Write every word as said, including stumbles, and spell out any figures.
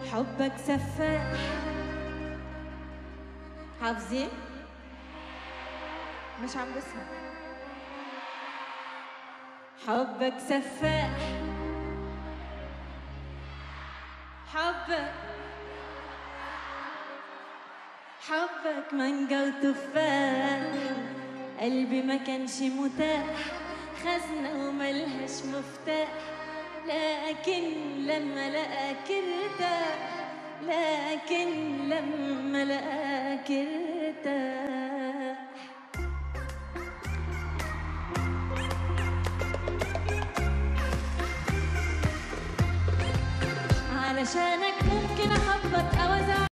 حبك سفاح. حافظين؟ مش عم بسمع. حبك سفاح، حبك حبك مانجا وتفاح، قلبي ما كانش متاح، خزنة وملهاش مفتاح، لكن لما لقاك ارتاح، لكن لما لقاك ارتاح. علشانك ممكن احبك